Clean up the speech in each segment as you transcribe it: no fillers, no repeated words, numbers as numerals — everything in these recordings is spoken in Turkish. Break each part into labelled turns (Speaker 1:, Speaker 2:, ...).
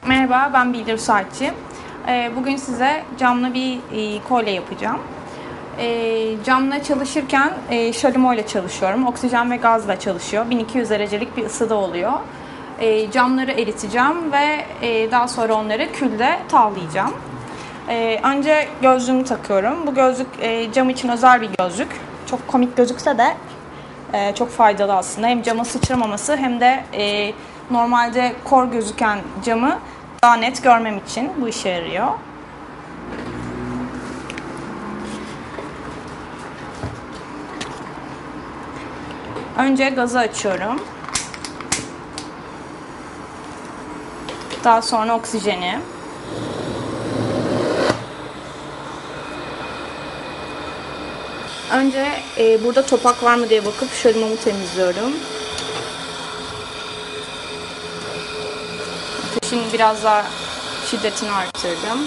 Speaker 1: Merhaba, ben Bildir Saatçi. Bugün size camlı bir kolye yapacağım. Camla çalışırken şalimo ile çalışıyorum. Oksijen ve gazla çalışıyor. 1200 derecelik bir ısıda oluyor. Camları eriteceğim ve daha sonra onları külde tavlayacağım. Önce gözlüğümü takıyorum. Bu gözlük cam için özel bir gözlük. Çok komik gözükse de çok faydalı aslında. Hem cama sıçramaması hem de normalde kor gözüken camı daha net görmem için bu işe yarıyor. Önce gazı açıyorum. Daha sonra oksijeni. Önce burada topak var mı diye bakıp şalimomu temizliyorum. Ateşin biraz daha şiddetini arttırdım.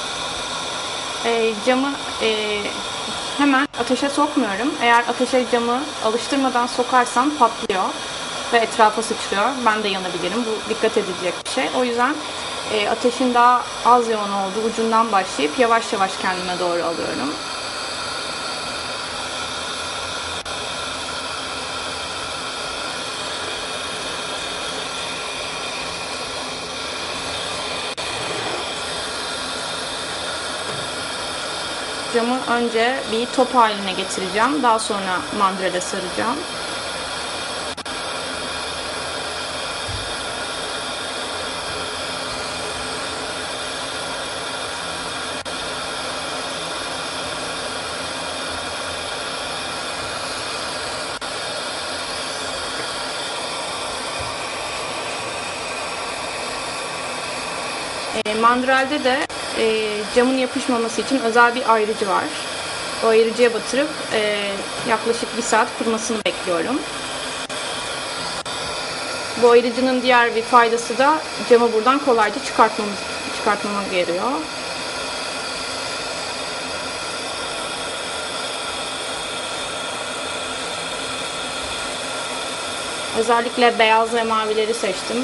Speaker 1: Camı hemen ateşe sokmuyorum. Eğer ateşe camı alıştırmadan sokarsam patlıyor ve etrafa sıçrıyor. Ben de yanabilirim. Bu dikkat edilecek bir şey. O yüzden ateşin daha az yoğun olduğu ucundan başlayıp yavaş yavaş kendime doğru alıyorum. Camı önce bir top haline getireceğim. Daha sonra mandrele saracağım. Mandrelde de camın yapışmaması için özel bir ayrıcı var. O ayrıcıya batırıp yaklaşık 1 saat kurumasını bekliyorum. Bu ayrıcının diğer bir faydası da camı buradan kolayca çıkartmama yarıyor. Özellikle beyaz ve mavileri seçtim.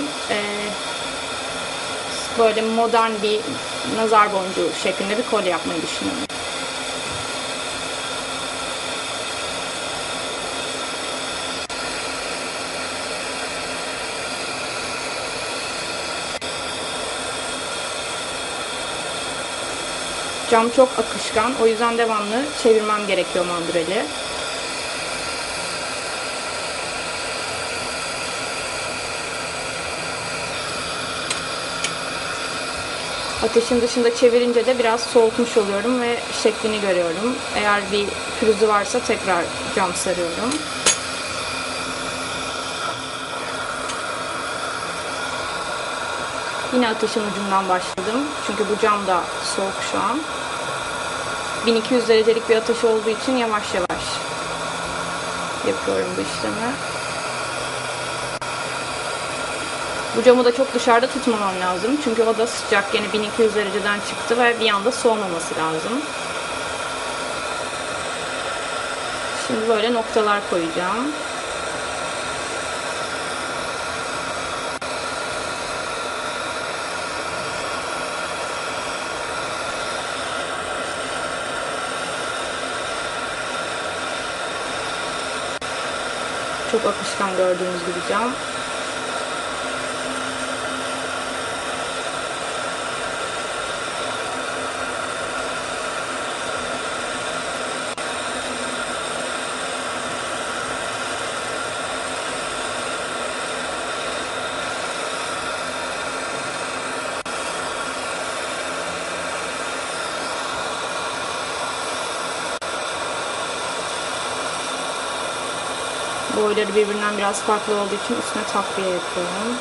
Speaker 1: Böyle modern bir nazar boncuğu şeklinde bir kolye yapmayı düşünüyorum. Cam çok akışkan, o yüzden devamlı çevirmem gerekiyor mandreli. Ateşin dışında çevirince de biraz soğutmuş oluyorum ve şeklini görüyorum. Eğer bir pürüzü varsa tekrar cam sarıyorum. Yine ateşin ucundan başladım. Çünkü bu cam da soğuk şu an. 1200 derecelik bir ateş olduğu için yavaş yavaş yapıyorum bu işlemi. Bu camı da çok dışarıda tutmamam lazım. Çünkü o da sıcak. Yine 1200 dereceden çıktı ve bir anda soğumaması lazım. Şimdi böyle noktalar koyacağım. Çok akışkan gördüğünüz gibi cam. Boyları birbirinden biraz farklı olduğu için üstüne takviye yapıyorum.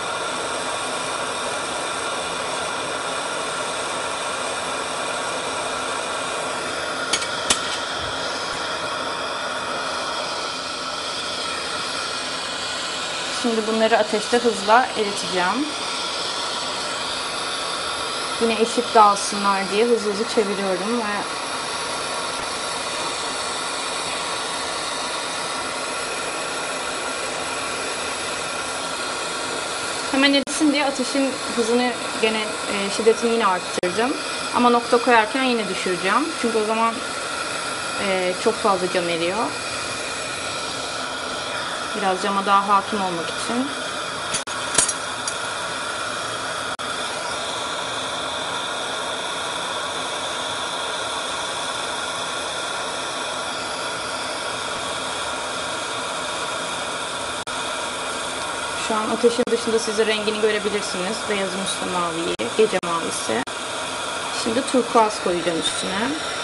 Speaker 1: Şimdi bunları ateşte hızla eriteceğim. Yine eşit dağılsınlar diye hızlı hızlı çeviriyorum ve hemen erisin geçsin diye ateşin hızını gene şiddetini yine arttırdım. Ama nokta koyarken yine düşüreceğim. Çünkü o zaman çok fazla cam eriyor. Biraz cama daha hakim olmak için. Şu an ateşin dışında siz de rengini görebilirsiniz. Beyazın üstü mavi, gece mavisi. Şimdi turkuaz koyacağım üstüne.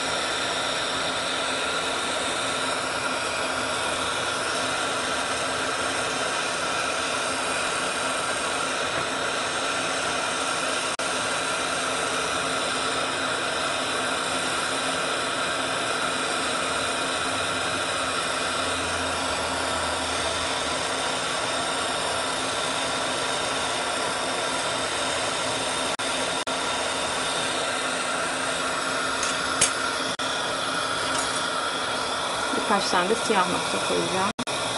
Speaker 1: Birkaç tane de siyah nokta koyacağım.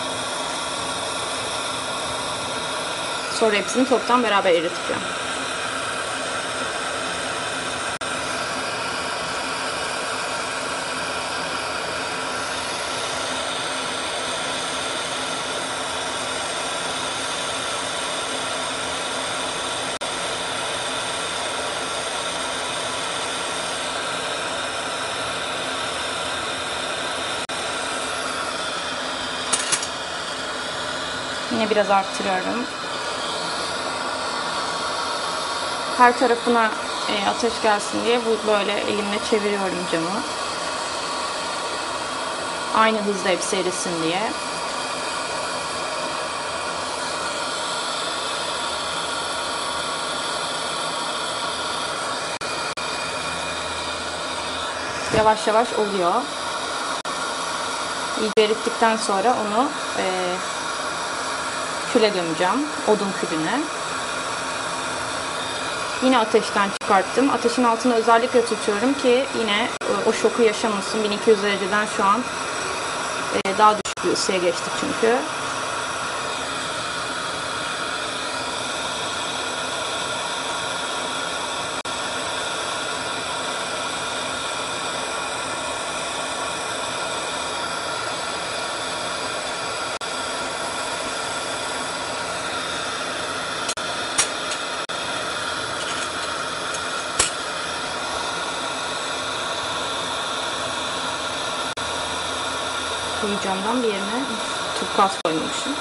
Speaker 1: Sonra hepsini toptan beraber eriteceğim. Yine biraz arttırıyorum. Her tarafına ateş gelsin diye böyle elimle çeviriyorum camı. Aynı hızda hepsi erisin diye. Yavaş yavaş oluyor. İyice erittikten sonra onu küle gömeceğim. Odun külüne. Yine ateşten çıkarttım. Ateşin altını özellikle tutuyorum ki yine o şoku yaşamasın. 1200 dereceden şu an daha düşük bir ısıya geçtik çünkü. Camdan bir yerine turkuaz koymuşum.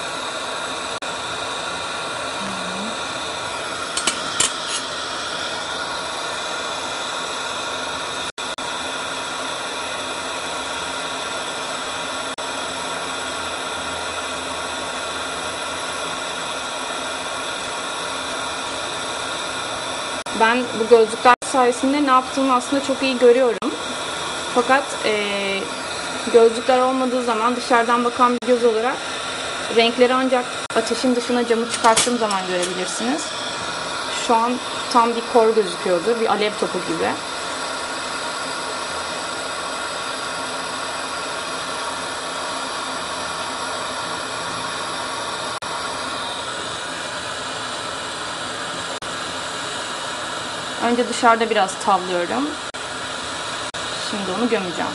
Speaker 1: Ben bu gözlükler sayesinde ne yaptığımı aslında çok iyi görüyorum. Fakat gözlükler olmadığı zaman dışarıdan bakan bir göz olarak renkleri ancak ateşin dışına camı çıkarttığım zaman görebilirsiniz. Şu an tam bir kor gözüküyordu. Bir alev topu gibi. Önce dışarıda biraz tavlıyorum. Şimdi onu gömeceğim.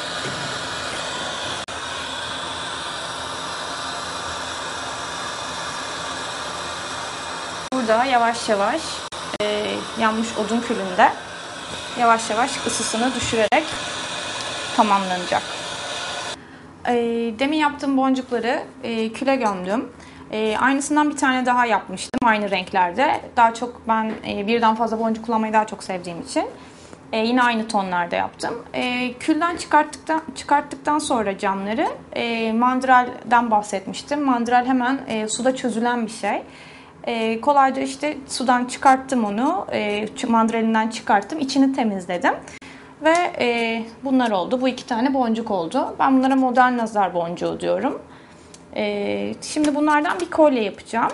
Speaker 1: Burada yavaş yavaş yanmış odun külünde yavaş yavaş ısısını düşürerek tamamlanacak. Demin yaptığım boncukları küle gömdüm. Aynısından bir tane daha yapmıştım aynı renklerde. Daha çok ben birden fazla boncuk kullanmayı daha çok sevdiğim için yine aynı tonlarda yaptım. Külden çıkarttıktan sonra camları mandrelden bahsetmiştim. Mandrel hemen suda çözülen bir şey. Kolayca işte sudan çıkarttım onu, mandrelinden çıkarttım, içini temizledim ve bunlar oldu. Bu 2 tane boncuk oldu. Ben bunlara modern nazar boncuğu diyorum. Şimdi bunlardan bir kolye yapacağım.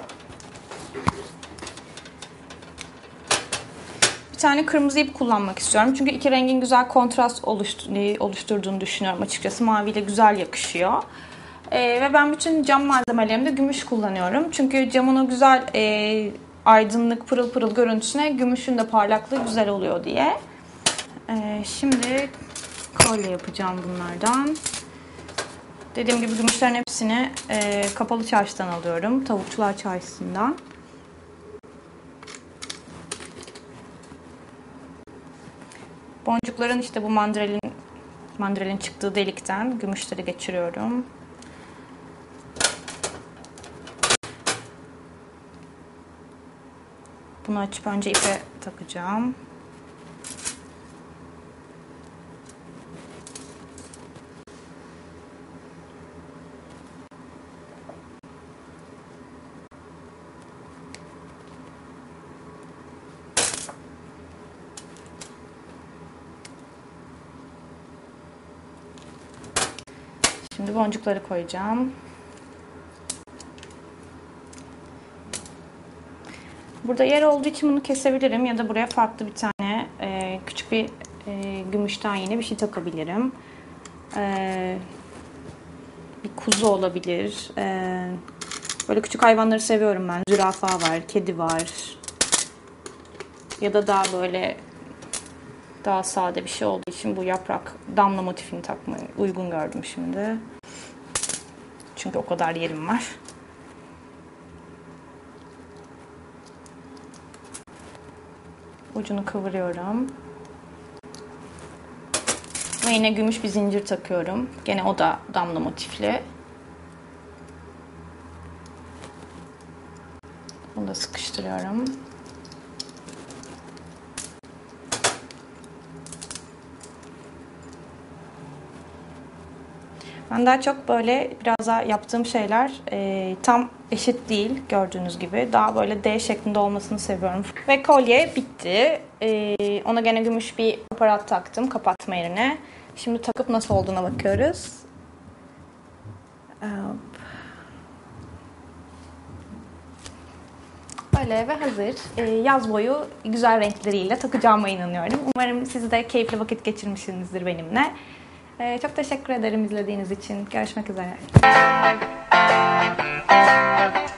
Speaker 1: Bir tane kırmızı ip kullanmak istiyorum. Çünkü 2 rengin güzel kontrast oluşturduğunu düşünüyorum açıkçası. Maviyle güzel yakışıyor. Ve ben bütün cam malzemelerimde gümüş kullanıyorum. Çünkü camın o güzel aydınlık pırıl pırıl görüntüsüne gümüşün de parlaklığı güzel oluyor diye. Şimdi kolye yapacağım bunlardan. Dediğim gibi gümüşlerin hepsini Kapalı Çarşı'dan alıyorum. Tavukçular Çarşısı'ndan. Boncukların işte bu mandrelin çıktığı delikten gümüşleri geçiriyorum. Bunu açıp önce ipe takacağım. Şimdi boncukları koyacağım. Burada yer olduğu için bunu kesebilirim ya da buraya farklı bir tane küçük bir gümüşten yine bir şey takabilirim. Bir kuzu olabilir. Böyle küçük hayvanları seviyorum ben. Zürafa var, kedi var. Ya da daha sade bir şey olduğu için bu yaprak damla motifini takmayı uygun gördüm şimdi. Çünkü o kadar yerim var. Ucunu kıvırıyorum. Ve yine gümüş bir zincir takıyorum. Gene o da damla motifli. Bunu da sıkıştırıyorum. Ben daha çok böyle biraz daha yaptığım şeyler tam eşit değil gördüğünüz gibi. Daha böyle D şeklinde olmasını seviyorum. Ve kolye bitti. Ona gene gümüş bir aparat taktım kapatma yerine. Şimdi takıp nasıl olduğuna bakıyoruz. Böyle ve hazır. Yaz boyu güzel renkleriyle takacağıma inanıyorum. Umarım siz de keyifli vakit geçirmişsinizdir benimle. Çok teşekkür ederim izlediğiniz için. Görüşmek üzere.